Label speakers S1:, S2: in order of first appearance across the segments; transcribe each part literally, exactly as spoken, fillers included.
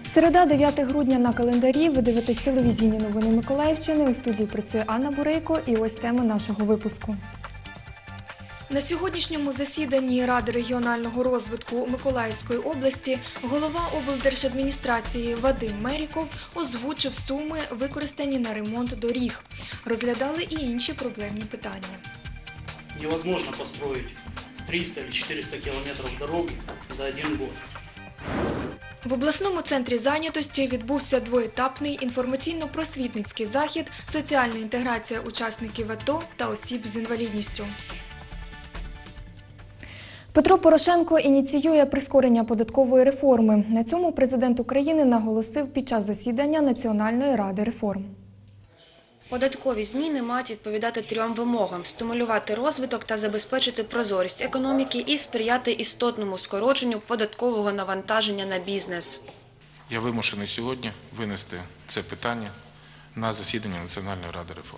S1: Середа, дев'яте грудня на календарі. Ви дивитесь телевізійні новини Миколаївщини. У студії працює Анна Бурейко і ось теми нашого випуску. На сьогоднішньому засіданні Ради регіонального розвитку Миколаївської області голова облдержадміністрації Вадим Меріков озвучив суми, використані на ремонт доріг. Розглядали і інші проблемні питання.
S2: Невозможно построить триста или четыреста километров дороги за один год.
S1: В обласному центрі зайнятості відбувся двоетапний інформаційно-просвітницький захід «Соціальна інтеграція учасників АТО та осіб з інвалідністю». Петро Порошенко ініціює прискорення податкової реформи. На цьому президент України наголосив під час засідання Національної ради реформ.
S3: Податкові зміни мають відповідати трьом вимогам – стимулювати розвиток та забезпечити прозорість економіки і сприяти істотному скороченню податкового навантаження на бізнес.
S4: Я вимушений сьогодні винести це питання на засідання Національної ради реформ.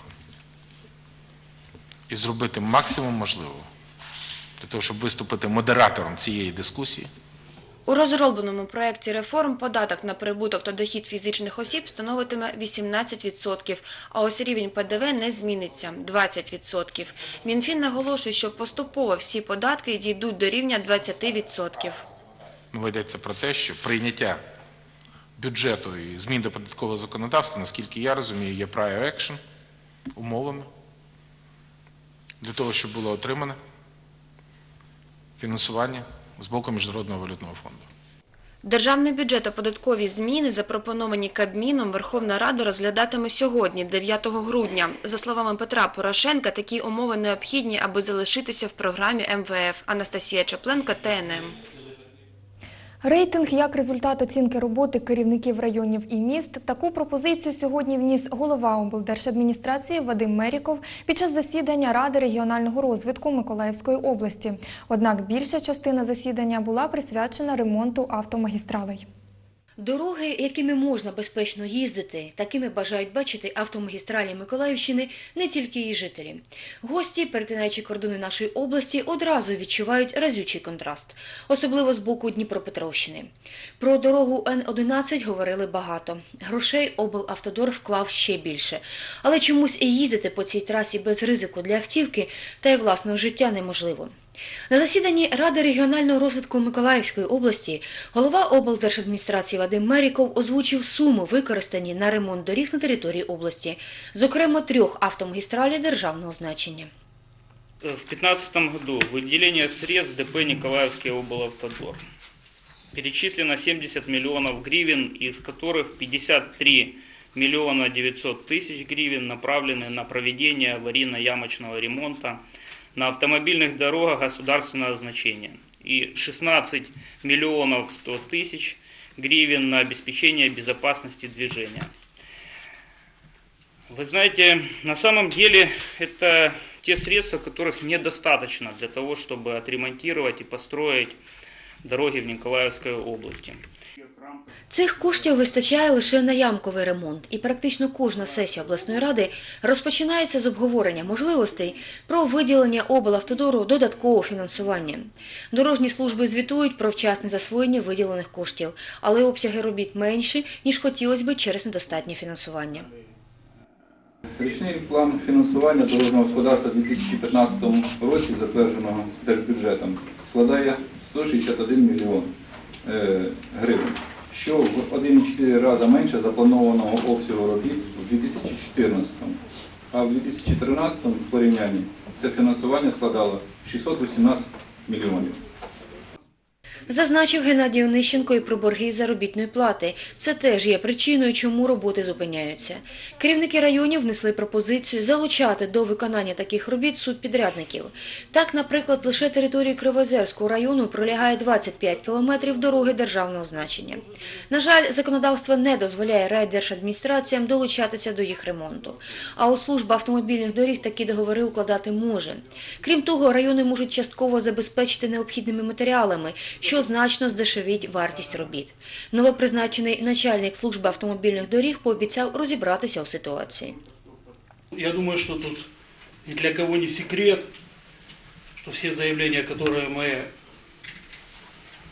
S4: І зробити максимум можливого для того, щоб виступити модератором цієї дискусії.
S3: У розробленому проєкті реформ податок на прибуток та дохід фізичних осіб становитиме вісімнадцять відсотків, а ось рівень ПДВ не зміниться – двадцять відсотків. Мінфін наголошує, що поступово всі податки дійдуть до рівня двадцять відсотків.
S4: Мова йдеться про те, що прийняття бюджету і змін до податкового законодавства, наскільки я розумію, є prior action умовами для того, щоб було отримане фінансування з боку Міжнародного валютного фонду.
S3: Державний бюджет та податкові зміни, запропоновані Кабміном, Верховна Рада розглядатиме сьогодні, дев'ятого грудня. За словами Петра Порошенка, такі умови необхідні, аби залишитися в програмі ем ве еф. Анастасія Чапленко, Те ен ем.
S1: Рейтинг як результат оцінки роботи керівників районів і міст. Таку пропозицію сьогодні вніс голова облдержадміністрації Вадим Меріков під час засідання Ради регіонального розвитку Миколаївської області. Однак більша частина засідання була присвячена ремонту автомагістралей.
S5: Дороги, якими можна безпечно їздити, такими бажають бачити автомагістралі Миколаївщини не тільки її жителі. Гості, перетинаючи кордони нашої області, одразу відчувають разючий контраст, особливо з боку Дніпропетровщини. Про дорогу Ен одинадцять говорили багато. Грошей облавтодор вклав ще більше. Але чомусь і їздити по цій трасі без ризику для автівки та й власного життя неможливо. На засіданні Ради регіонального розвитку Миколаївської області голова облдержадміністрації Вадим Меріков озвучив суми, використані на ремонт доріг на території області, зокрема трьох автомагістралей державного значення.
S6: В две тысячи пятнадцатом году выделение средств ДП Николаевский облавтодор. Перечислено семьдесят миллионов гривен, из которых пятьдесят три миллиона девятьсот тысяч гривен направлены на проведение аварийно-ямочного ремонта на автомобильных дорогах государственного значения и шестнадцать миллионов сто тысяч гривен на обеспечение безопасности движения. Вы знаете, на самом деле это те средства, которых недостаточно для того, чтобы отремонтировать и построить дороги в Николаевской области.
S5: Цих коштів вистачає лише на ямковий ремонт, і практично кожна сесія обласної ради розпочинається з обговорення можливостей про виділення облавтодору додаткового фінансування. Дорожні служби звітують про вчасне засвоєння виділених коштів, але обсяги робіт менші, ніж хотілося б через недостатнє фінансування.
S7: Річний план фінансування дорожнього господарства у дві тисячі п'ятнадцятому році, затвердженого держбюджетом, складає сто шістдесят один мільйон гривень, що в один цілих чотири рази менше запланованого обсягу робіт у дві тисячі чотирнадцятому. А в дві тисячі тринадцятому в порівнянні це фінансування складало шістсот вісімнадцять мільйонів.
S5: Зазначив Геннадій Онищенко і про борги заробітної плати. Це теж є причиною, чому роботи зупиняються. Керівники районів внесли пропозицію залучати до виконання таких робіт субпідрядників. Так, наприклад, лише території Кривоозерського району пролягає двадцять п'ять кілометрів дороги державного значення. На жаль, законодавство не дозволяє райдержадміністраціям долучатися до їх ремонту. А от служба автомобільних доріг такі договори укладати може. Крім того, райони можуть частково забезпечити необхідними матеріалами, що значно здешевить вартість робіт. Новопризначений начальник служби автомобільних доріг пообіцяв розібратися у ситуації.
S2: Я думаю, что тут ни для кого не секрет, что все заявления, которые мы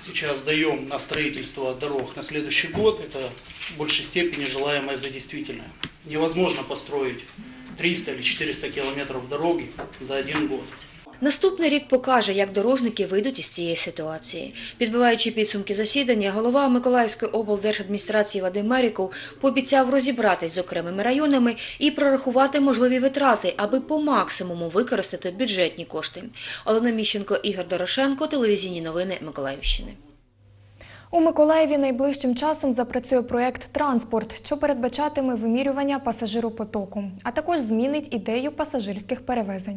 S2: сейчас даем на строительство дорог на следующий год, это в большей степени желаемое за действительное. Невозможно построить триста или четыреста километров дороги за один год.
S5: Наступний рік покаже, як дорожники вийдуть із цієї ситуації. Підбиваючи підсумки засідання, голова Миколаївської облдержадміністрації Вадим Меріков пообіцяв розібратись з окремими районами і прорахувати можливі витрати, аби по максимуму використати бюджетні кошти. Олена Міщенко, Ігор Дорошенко, телевізійні новини Миколаївщини.
S1: У Миколаєві найближчим часом запрацює проєкт «Транспорт», що передбачатиме вимірювання пасажиропотоку, а також змінить ідею пасажирських перевезень.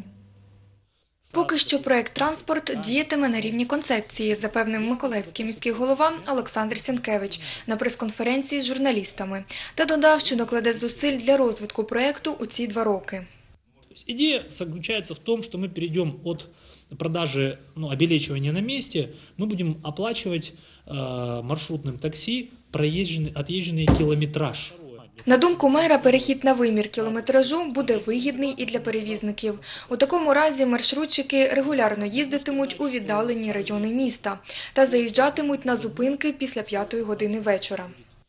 S1: Поки що проєкт «Транспорт» діятиме на рівні концепції, запевнив миколаївський міський голова Олександр Сінкевич на прес-конференції з журналістами. Та додав, що докладе зусиль для розвитку проєкту у ці два роки.
S8: Идея заключается в том, что мы перейдем от продажи, ну, обелечивания на месте, мы будем оплачивать э, маршрутным такси проезженный, отъезженный километраж.
S1: На думку мера, перехід на вимір кілометражу буде вигідний і для перевізників. У такому разі маршрутчики регулярно їздитимуть у віддалені райони міста та заїжджатимуть на зупинки після п'ятої години вечора.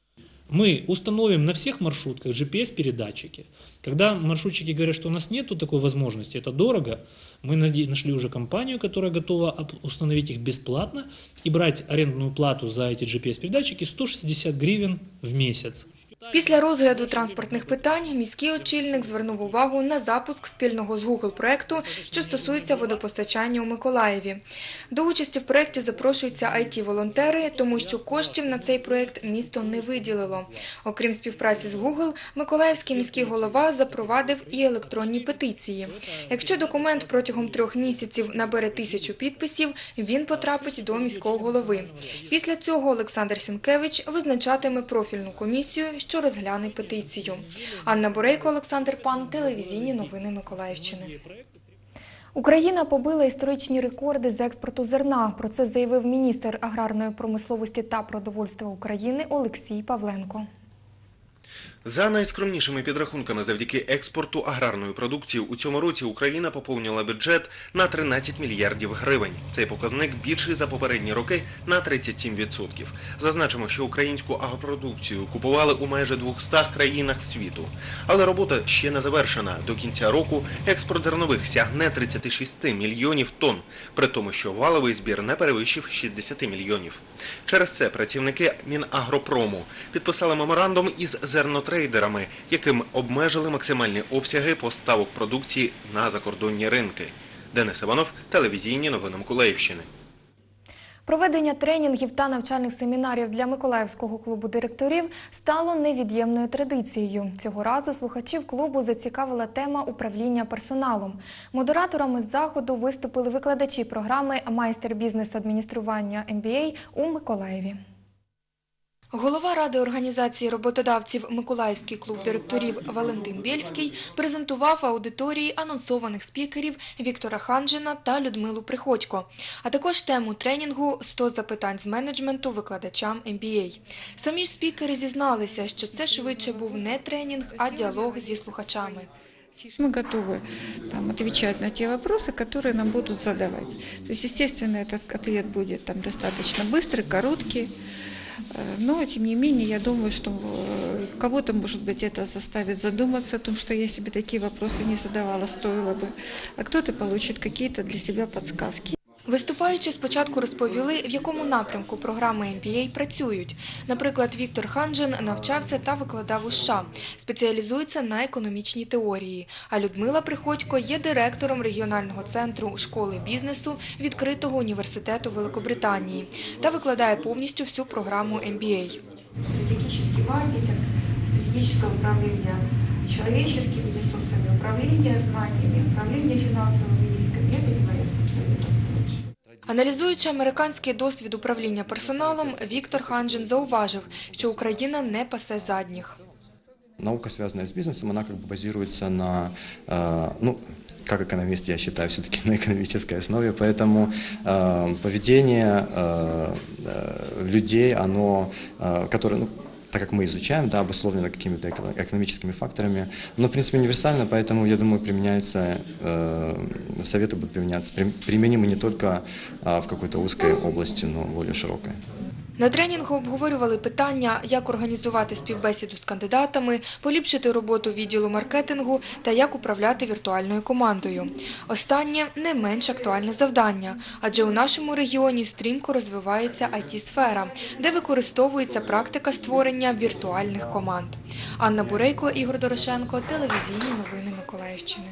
S8: Мы установим на всех маршрутках джі пі ес-передатчики. Когда маршрутчики говорят, что у нас нет такой возможности, это дорого, мы нашли уже компанию, которая готова установить их бесплатно и брать арендную плату за эти джі пі ес-передатчики сто шестьдесят гривен в месяц.
S1: Після розгляду транспортних питань міський очільник звернув увагу на запуск спільного з Google проєкту, що стосується водопостачання у Миколаєві. До участі в проєкті запрошуються ай ті-волонтери, тому що коштів на цей проєкт місто не виділило. Окрім співпраці з Google, миколаївський міський голова запровадив і електронні петиції. Якщо документ протягом трьох місяців набере тисячу підписів, він потрапить до міського голови. Після цього Олександр Сінкевич визначатиме профільну комісію, що розгляне петицію. Анна Бурейко, Олександр Пан, телевізійні новини Миколаївщини. Україна побила історичні рекорди з експорту зерна. Про це заявив міністр аграрної промисловості та продовольства України Олексій Павленко.
S9: За найскромнішими підрахунками, завдяки експорту аграрної продукції у цьому році Україна поповнила бюджет на тринадцять мільярдів гривень. Цей показник більший за попередні роки на тридцять сім відсотків. Зазначимо, що українську агропродукцію купували у майже двохстах країнах світу. Але робота ще не завершена. До кінця року експорт зернових сягне тридцять шість мільйонів тонн, при тому, що валовий збір не перевищив шістдесят мільйонів. Через це працівники Мінагропрому підписали меморандум із зернотрейдерами, яким обмежили максимальні обсяги поставок продукції на закордонні ринки. Денис Іванов, телевізійні новини Миколаївщини.
S1: Проведення тренінгів та навчальних семінарів для Миколаївського клубу директорів стало невід'ємною традицією. Цього разу слухачів клубу зацікавила тема управління персоналом. Модераторами з заходу виступили викладачі програми «Майстер бізнес-адміністрування ем бі ей» у Миколаєві. Голова Ради організації роботодавців Миколаївський клуб директорів Валентин Бєльський презентував аудиторії анонсованих спікерів Віктора Ханжина та Людмилу Приходько, а також тему тренінгу «сто запитань з менеджменту викладачам ем бі ей». Самі ж спікери зізналися, що це швидше був не тренінг, а діалог зі слухачами.
S10: Мы готовы там, отвечать на те вопросы, которые нам будут задавать. То есть, естественно, этот ответ будет там, достаточно быстрый, короткий. Но, тем не менее, я думаю, что кого-то, может быть, это заставит задуматься о том, что я себе такие вопросы не задавала, стоило бы. А кто-то получит какие-то для себя подсказки.
S1: Виступаючи спочатку розповіли, в якому напрямку програми ем бі ей працюють. Наприклад, Віктор Ханжин навчався та викладав у США, спеціалізується на економічній теорії, а Людмила Приходько є директором регіонального центру школи бізнесу відкритого університету Великобританії та викладає повністю всю програму ем бі ей.
S11: Стратегический маркетинг, стратегическое управление человеческими ресурсами, управление знаниями, управление финансовыми рисками – это не моя специализация.
S1: Аналізуючи американський досвід управління персоналом, Віктор Ханжин зауважив, що Україна не пасе задніх.
S12: Наука, связанная с бизнесом, она как бы базируется на, э, ну, как экономист, я считаю, все-таки на экономической основе, поэтому э, поведение э, людей, оно, э, которое, ну, так как мы изучаем, да, обусловлено какими-то экономическими факторами, но, в принципе, универсально, поэтому, я думаю, применяется, э, советы будут применяться, применимы не только э, в какой-то узкой области, но более широкой.
S1: На тренінгу обговорювали питання, як організувати співбесіду з кандидатами, поліпшити роботу відділу маркетингу та як управляти віртуальною командою. Останнє не менш актуальне завдання, адже у нашому регіоні стрімко розвивається ай ті-сфера, де використовується практика створення віртуальних команд. Анна Бурейко, Ігор Дорошенко, телевізійні новини Миколаївщини.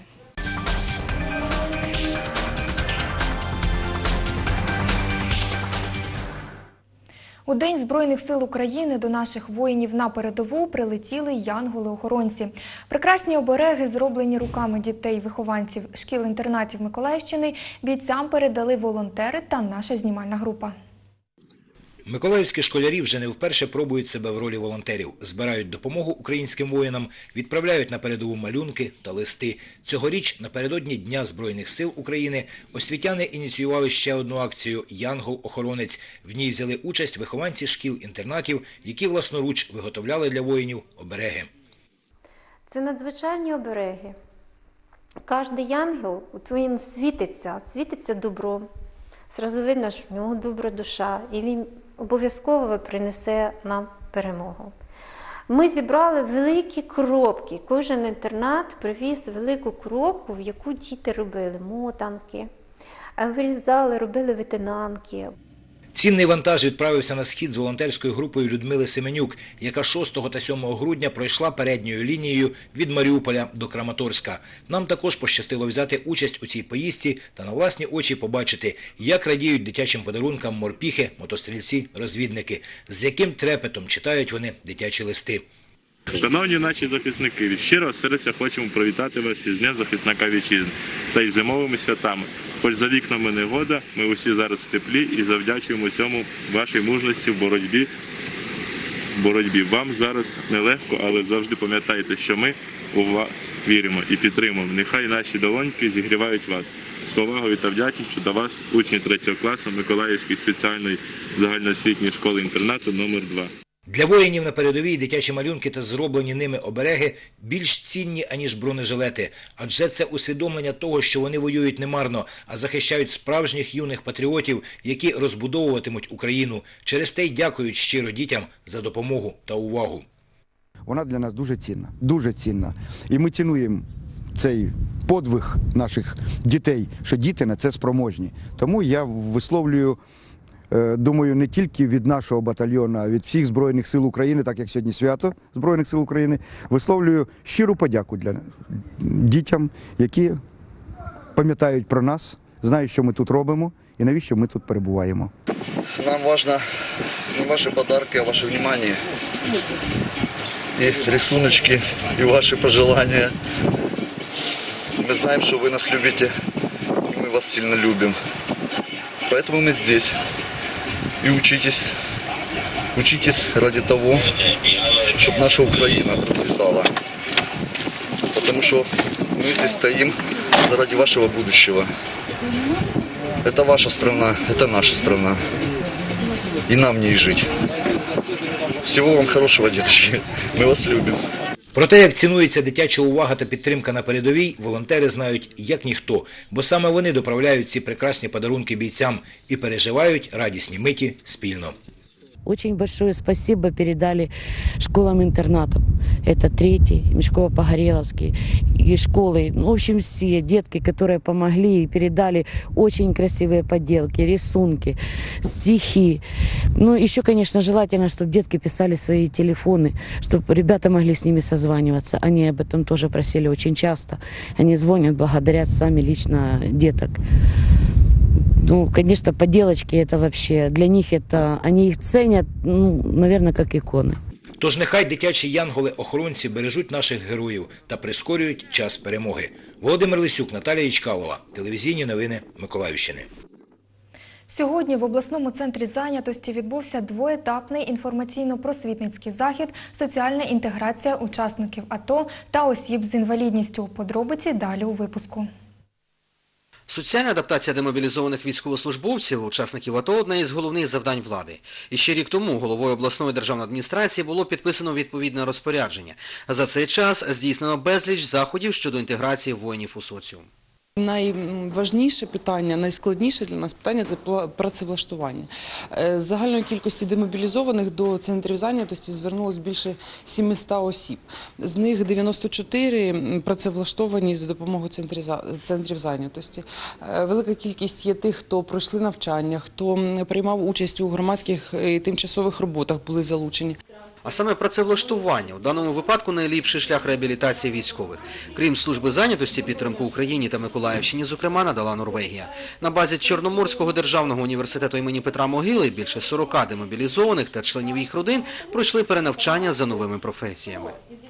S1: У День Збройних сил України до наших воїнів на передову прилетіли янголи-охоронці. Прекрасні обереги, зроблені руками дітей-вихованців шкіл-інтернатів Миколаївщини, бійцям передали волонтери та наша знімальна група.
S13: Миколаївські школярі вже не вперше пробують себе в ролі волонтерів. Збирають допомогу українським воїнам, відправляють на передову малюнки та листи. Цьогоріч, напередодні Дня Збройних сил України, освітяни ініціювали ще одну акцію «Янгол-охоронець». В ній взяли участь вихованці шкіл-інтернатів, які власноруч виготовляли для воїнів обереги.
S14: Це надзвичайні обереги. Кожен янгол, він світиться, світиться добром. Зразу видно, що в нього добра душа, і він обов'язково принесе нам перемогу. Ми зібрали великі коробки. Кожен інтернат привіз велику коробку, в яку діти робили мотанки, вирізали, робили витинанки.
S13: Цінний вантаж відправився на схід з волонтерською групою Людмили Семенюк, яка шостого та сьомого грудня пройшла передньою лінією від Маріуполя до Краматорська. Нам також пощастило взяти участь у цій поїздці та на власні очі побачити, як радіють дитячим подарункам морпіхи, мотострільці, розвідники, з яким трепетом читають вони дитячі листи.
S15: Шановні наші захисники, від щирого серця хочемо привітати вас із Днем захисника вітчизни та із зимовими святами. Хоч за вікнами негода, ми усі зараз в теплі і завдячуємо цьому вашій мужності в боротьбі. В боротьбі. Вам зараз нелегко, але завжди пам'ятайте, що ми у вас віримо і підтримуємо. Нехай наші долоньки зігрівають вас. З повагою та вдячністю до вас, учні третього класу Миколаївської спеціальної загальноосвітньої школи-інтернату номер два.
S13: Для воїнів на передовій дитячі малюнки та зроблені ними обереги більш цінні, аніж бронежилети. Адже це усвідомлення того, що вони воюють немарно, а захищають справжніх юних патріотів, які розбудовуватимуть Україну. Через те й дякують щиро дітям за допомогу та увагу.
S16: Вона для нас дуже цінна, дуже цінна. І ми цінуємо цей подвиг наших дітей, що діти на це спроможні. Тому я висловлюю, думаю, не тільки від нашого батальйону, а від всіх Збройних сил України, так як сьогодні свято Збройних сил України, висловлюю щиру подяку для дітям, які пам'ятають про нас, знають, що ми тут робимо і навіщо ми тут перебуваємо.
S17: Нам важно не ваши подарки, а ваше внимание и рисуночки, и ваши пожелания. Мы знаем, что вы нас любите, и мы вас сильно любим. Поэтому мы здесь. И учитесь, учитесь ради того, чтобы наша Украина процветала. Потому что мы здесь стоим ради вашего будущего. Это ваша страна, это наша страна. И нам в ней жить. Всего вам хорошего, деточки. Мы вас любим.
S13: Про те, як цінується дитяча увага та підтримка на передовій, волонтери знають як ніхто, бо саме вони доправляють ці прекрасні подарунки бійцям і переживають радісні миті спільно.
S18: Очень большое спасибо передали школам-интернатам. Это третий, Мешково-Погореловский и школы. Ну, в общем, все детки, которые помогли и передали очень красивые поделки, рисунки, стихи. Ну, еще, конечно, желательно, чтобы детки писали свои телефоны, чтобы ребята могли с ними созваниваться. Они об этом тоже просили очень часто. Они звонят, благодарят сами лично деток. Ну, конечно, поделочки это вообще, для них это, они их ценят, ну, наверное, как иконы.
S13: Тож нехай дитячі янголи-охоронці бережуть наших героїв та прискорюють час перемоги. Володимир Лисюк, Наталія Ічкалова. Телевізійні новини Миколаївщини.
S1: Сьогодні в обласному центрі зайнятості відбувся двоетапний інформаційно-просвітницький захід «Соціальна інтеграція учасників АТО та осіб з інвалідністю». Подробиці далі у випуску.
S19: Соціальна адаптація демобілізованих військовослужбовців, учасників АТО – одне із головних завдань влади. І ще рік тому головою обласної державної адміністрації було підписано відповідне розпорядження. За цей час здійснено безліч заходів щодо інтеграції воїнів у соціум.
S20: Найважніше питання, найскладніше для нас питання – це працевлаштування. З загальної кількості демобілізованих до центрів зайнятості звернулось більше сімсот осіб. З них дев'яносто чотири працевлаштовані за допомогою центрів зайнятості. Велика кількість є тих, хто пройшли навчання, хто приймав участь у громадських і тимчасових роботах, були залучені.
S19: А саме працевлаштування – у даному випадку найліпший шлях реабілітації військових. Крім служби зайнятості, підтримку Україні та Миколаївщині, зокрема, надала Норвегія. На базі Чорноморського державного університету імені Петра Могили більше сорока демобілізованих та членів їх родин пройшли перенавчання за новими професіями.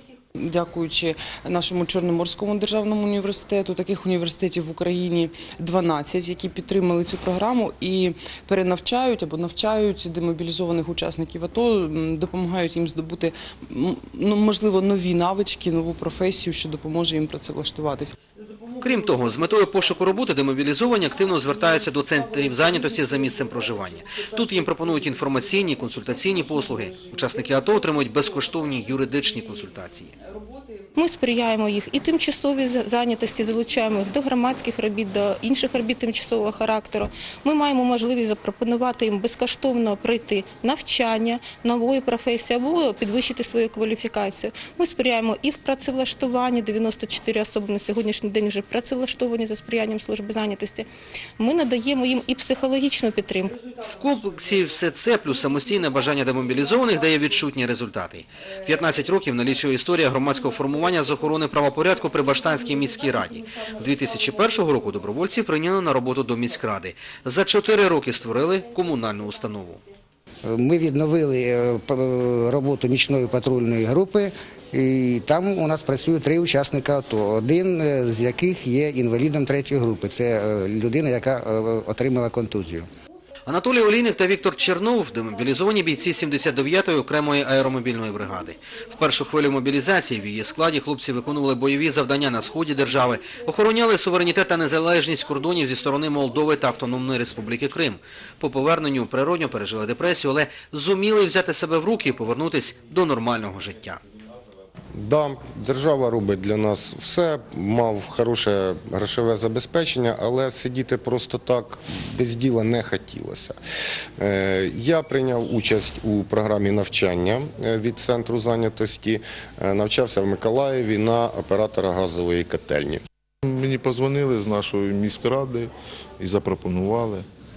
S20: Дякуючи нашому Чорноморському державному університету, таких університетів в Україні дванадцять, які підтримали цю програму і перенавчають або навчають демобілізованих учасників АТО, допомагають їм здобути, ну, можливо, нові навички, нову професію, що допоможе їм працевлаштуватися.
S19: Крім того, з метою пошуку роботи демобілізовані активно звертаються до центрів зайнятості за місцем проживання. Тут їм пропонують інформаційні, консультаційні послуги. Учасники АТО отримують безкоштовні юридичні консультації.
S21: Ми сприяємо їх і тимчасовій зайнятості, залучаємо їх до громадських робіт, до інших робіт тимчасового характеру. Ми маємо можливість запропонувати їм безкоштовно пройти навчання нової професії або підвищити свою кваліфікацію. Ми сприяємо і в працевлаштуванні, дев'яносто чотири особи на сьогоднішній день вже працевлаштовані за сприянням служби зайнятості. Ми надаємо їм і психологічну підтримку.
S19: В комплексі все це плюс самостійне бажання демобілізованих дає відчутні результати. п'ятнадцять років налічує історія громадського формування з охорони правопорядку при Баштанській міській раді. дві тисячі першого року добровольці прийняли на роботу до міськради. За чотири роки створили комунальну установу.
S22: Ми відновили роботу нічної патрульної групи. І там у нас працюють три учасника АТО, один з яких є інвалідом третьої групи. Це людина, яка отримала контузію.
S19: Анатолій Олійник та Віктор Чернов – демобілізовані бійці сімдесят дев'ятої окремої аеромобільної бригади. В першу хвилю мобілізації в її складі хлопці виконували бойові завдання на сході держави, охороняли суверенітет та незалежність кордонів зі сторони Молдови та Автономної Республіки Крим. По поверненню природньо пережили депресію, але зуміли взяти себе в руки і повернутися до нормального життя.
S23: Да, держава робить для нас все, мав хороше грошове забезпечення, але сидіти просто так без діла не хотілося. Я прийняв участь у програмі навчання від центру зайнятості, навчався в Миколаєві на оператора газової котельні.
S24: Мені подзвонили з нашої міськради і запропонували.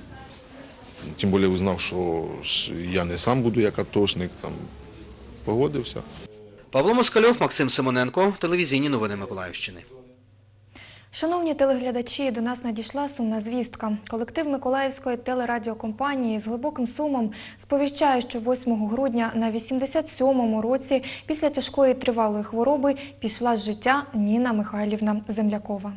S24: Тим більше узнав, що я не сам буду як атошник, там погодився.
S19: Павло Москальов, Максим Симоненко, телевізійні новини Миколаївщини.
S1: Шановні телеглядачі, до нас надійшла сумна звістка. Колектив Миколаївської телерадіокомпанії з глибоким сумом сповіщає, що восьмого грудня на вісімдесят сьомому році після тяжкої тривалої хвороби пішла з життя Ніна Михайлівна Землякова.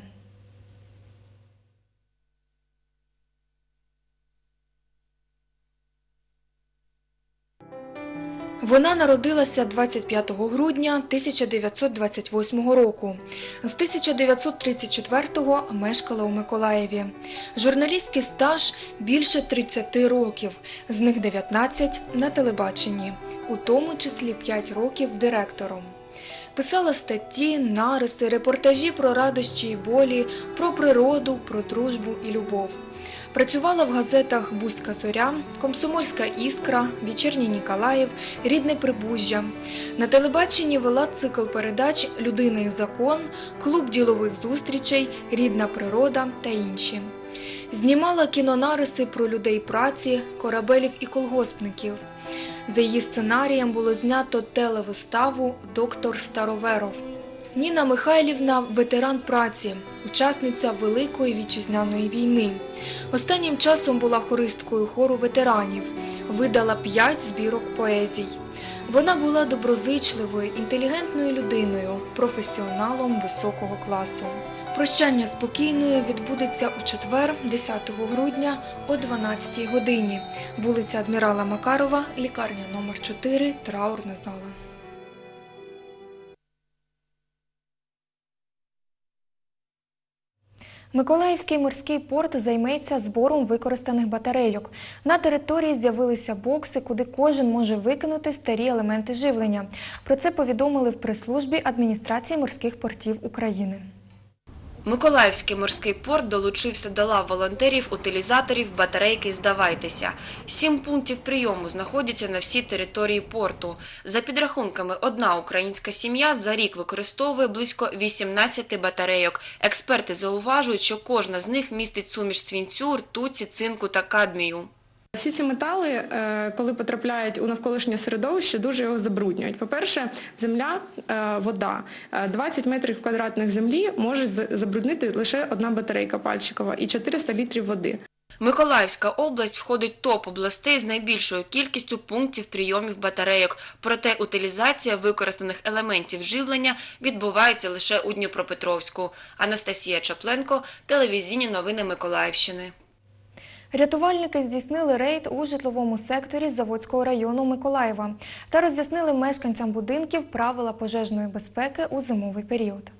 S1: Вона народилася двадцять п'ятого грудня тисяча дев'ятсот двадцять восьмого року. З тисяча дев'ятсот тридцять четвертого мешкала у Миколаєві. Журналістський стаж більше тридцяти років, з них дев'ятнадцять на телебаченні, у тому числі п'ять років директором. Писала статті, нариси, репортажі про радощі і болі, про природу, про дружбу і любов. Працювала в газетах «Бузька зоря», «Комсомольська іскра», «Вечірній Ніколаїв», «Рідне Прибужжя». На телебаченні вела цикл передач «Людина і закон», «Клуб ділових зустрічей», «Рідна природа» та інші. Знімала кінонариси про людей праці, корабелів і колгоспників. За її сценарієм було знято телевиставу «Доктор Староверов». Ніна Михайлівна – ветеран праці, учасниця Великої вітчизняної війни. Останнім часом була хористкою хору ветеранів, видала п'ять збірок поезій. Вона була доброзичливою, інтелігентною людиною, професіоналом високого класу. Прощання з покійною відбудеться у четвер, десятого грудня о дванадцятій годині. Вулиця Адмірала Макарова, лікарня номер чотири, траурна зала. Миколаївський морський порт займеться збором використаних батарейок. На території з'явилися бокси, куди кожен може викинути старі елементи живлення. Про це повідомили в прес-службі Адміністрації морських портів України.
S3: Миколаївський морський порт долучився до лав волонтерів-утилізаторів батарейки «Здавайтеся». Сім пунктів прийому знаходяться на всій території порту. За підрахунками, одна українська сім'я за рік використовує близько вісімнадцяти батарейок. Експерти зауважують, що кожна з них містить суміш свинцю, ртуті, цинку та кадмію.
S4: Всі ці метали, коли потрапляють у навколишнє середовище, дуже його забруднюють. По-перше, земля, вода. двадцять метрів квадратних землі може забруднити лише одна батарейка пальчикова і чотириста літрів води.
S3: Миколаївська область входить в топ областей з найбільшою кількістю пунктів прийомів батарейок. Проте утилізація використаних елементів живлення відбувається лише у Дніпропетровську. Анастасія Чапленко, телевізійні новини Миколаївщини.
S1: Рятувальники здійснили рейд у житловому секторі Заводського району Миколаєва та роз'яснили мешканцям будинків правила пожежної безпеки у зимовий період.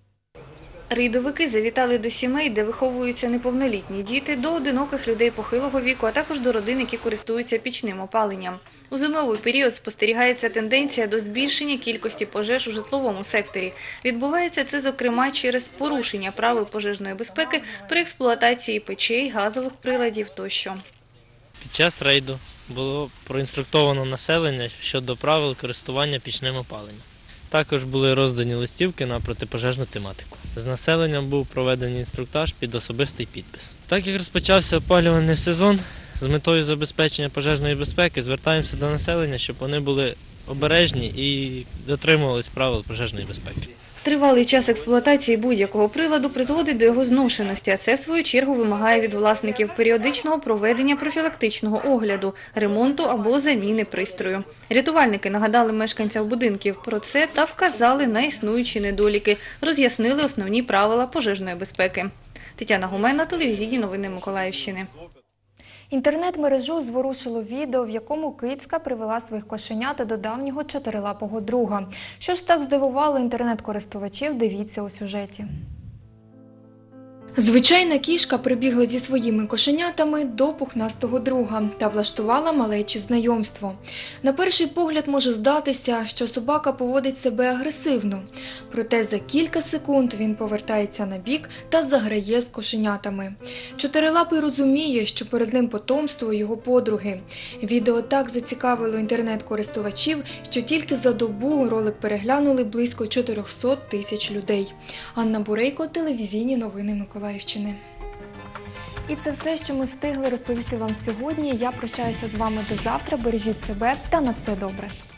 S5: Рейдовики завітали до сімей, де виховуються неповнолітні діти, до одиноких людей похилого віку, а також до родин, які користуються пічним опаленням. У зимовий період спостерігається тенденція до збільшення кількості пожеж у житловому секторі. Відбувається це, зокрема, через порушення правил пожежної безпеки при експлуатації печей, газових приладів тощо.
S6: Під час рейду було проінструктовано населення щодо правил користування пічним опаленням. Також були роздані листівки на протипожежну тематику. З населенням був проведений інструктаж під особистий підпис. Так як розпочався опалювальний сезон, з метою забезпечення пожежної безпеки звертаємося до населення, щоб вони були обережні і дотримувались правил пожежної безпеки.
S5: Тривалий час експлуатації будь-якого приладу призводить до його зношеності, а це, в свою чергу, вимагає від власників періодичного проведення профілактичного огляду, ремонту або заміни пристрою. Рятувальники нагадали мешканцям будинків про це та вказали на існуючі недоліки, роз'яснили основні правила пожежної безпеки. Тетяна Гумена, телевізійні новини Миколаївщини.
S1: Інтернет-мережу зворушило відео, в якому кицька привела своїх кошенят до давнього чотирилапого друга. Що ж так здивувало інтернет-користувачів, дивіться у сюжеті. Звичайна кішка прибігла зі своїми кошенятами до пухнастого друга та влаштувала малечі знайомство. На перший погляд може здатися, що собака поводить себе агресивно. Проте за кілька секунд він повертається на бік та заграє з кошенятами. Чотирилапий розуміє, що перед ним потомство його подруги. Відео так зацікавило інтернет-користувачів, що тільки за добу ролик переглянули близько чотириста тисяч людей. Анна Бурейко, телевізійні новини Миколаївщини. І це все, що ми встигли розповісти вам сьогодні. Я прощаюся з вами до завтра. Бережіть себе та на все добре.